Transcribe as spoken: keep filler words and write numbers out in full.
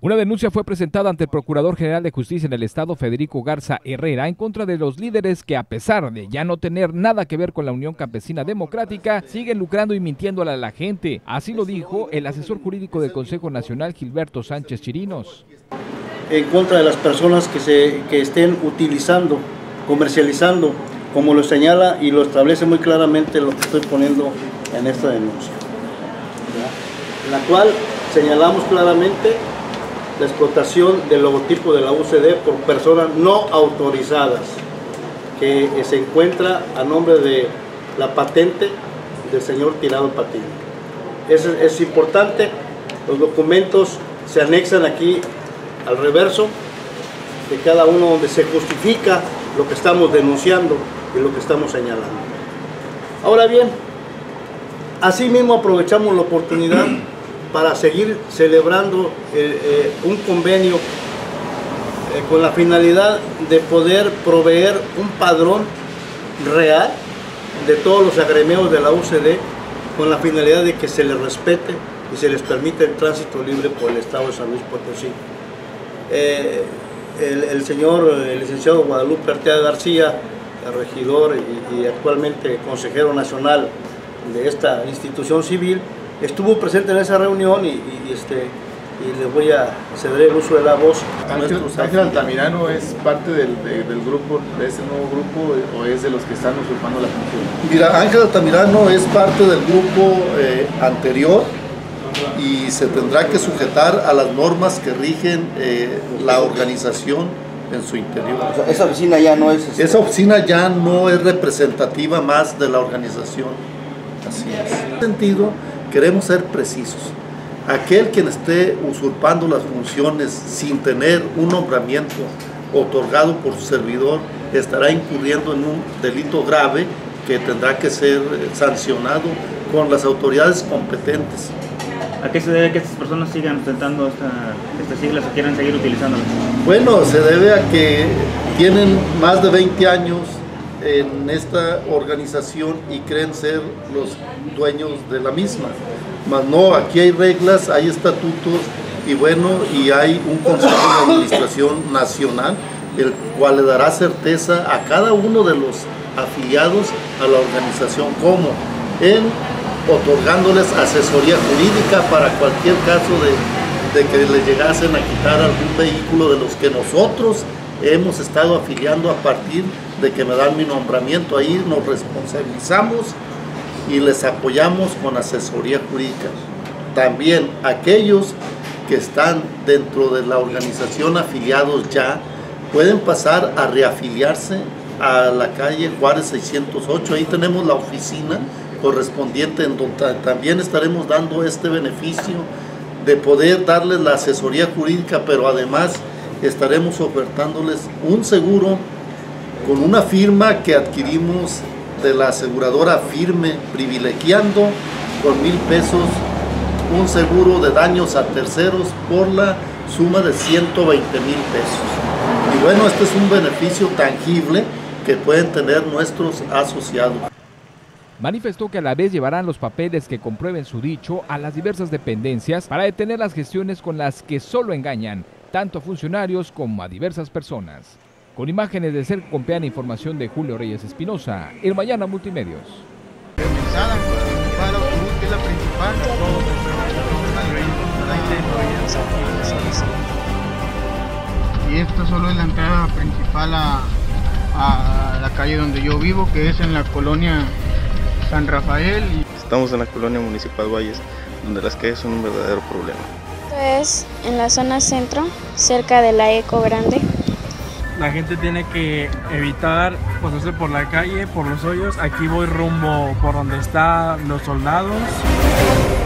Una denuncia fue presentada ante el Procurador General de Justicia en el Estado, Federico Garza Herrera, en contra de los líderes que, a pesar de ya no tener nada que ver con la Unión Campesina Democrática, siguen lucrando y mintiéndole a la gente. Así lo dijo el asesor jurídico del Consejo Nacional, Gilberto Sánchez Chirinos. En contra de las personas que, se, que estén utilizando, comercializando, como lo señala y lo establece muy claramente lo que estoy poniendo en esta denuncia, ¿ya? En la cual señalamos claramente la explotación del logotipo de la U C D por personas no autorizadas, que se encuentra a nombre de la patente del señor Tirado Patiño. Es, es importante, los documentos se anexan aquí al reverso de cada uno, donde se justifica lo que estamos denunciando y lo que estamos señalando. Ahora bien, asimismo aprovechamos la oportunidad para seguir celebrando eh, eh, un convenio eh, con la finalidad de poder proveer un padrón real de todos los agremiados de la U C D, con la finalidad de que se les respete y se les permita el tránsito libre por el Estado de San Luis Potosí. Eh, el, el señor el licenciado Guadalupe Arteaga García, el regidor y, y actualmente consejero nacional de esta institución civil, estuvo presente en esa reunión y, y, este, y le voy a ceder el uso de la voz. Ángel, Ángel Altamirano es parte del, de, del grupo, de ese nuevo grupo, o es de los que están usurpando la función. Mira, Ángel Altamirano es parte del grupo eh, anterior y se tendrá que sujetar a las normas que rigen eh, la organización en su interior. O sea, esa oficina ya no es... Esa oficina ya no es representativa más de la organización. Así es. En ese sentido, queremos ser precisos. Aquel quien esté usurpando las funciones sin tener un nombramiento otorgado por su servidor estará incurriendo en un delito grave que tendrá que ser sancionado con las autoridades competentes. ¿A qué se debe que estas personas sigan ostentando esta, estas siglas o quieran seguir utilizándolas? Bueno, se debe a que tienen más de veinte años en esta organización y creen ser los dueños de la misma. Mas no, aquí hay reglas, hay estatutos y bueno, y hay un Consejo de Administración Nacional, el cual le dará certeza a cada uno de los afiliados a la organización, como en otorgándoles asesoría jurídica para cualquier caso de, de que les llegasen a quitar algún vehículo de los que nosotros hemos estado afiliando a partir de que me dan mi nombramiento. Ahí nos responsabilizamos y les apoyamos con asesoría jurídica. También aquellos que están dentro de la organización afiliados ya pueden pasar a reafiliarse a la calle Juárez seiscientos ocho. Ahí tenemos la oficina correspondiente en donde también estaremos dando este beneficio de poder darles la asesoría jurídica, pero además estaremos ofertándoles un seguro con una firma que adquirimos de la aseguradora Firme, privilegiando con mil pesos un seguro de daños a terceros por la suma de ciento veinte mil pesos. Y bueno, este es un beneficio tangible que pueden tener nuestros asociados. Manifestó que a la vez llevarán los papeles que comprueben su dicho a las diversas dependencias para detener las gestiones con las que solo engañan tanto a funcionarios como a diversas personas. Con imágenes de Cerco Compeán, información de Julio Reyes Espinosa, El Mañana Multimedios. Y esta solo es la entrada principal a, a la calle donde yo vivo, que es en la colonia San Rafael. Estamos en la colonia Municipal Valles, donde las calles son un verdadero problema. Esto es en la zona centro, cerca de la Eco Grande. La gente tiene que evitar pasarse por la calle, por los hoyos. Aquí voy rumbo por donde están los soldados.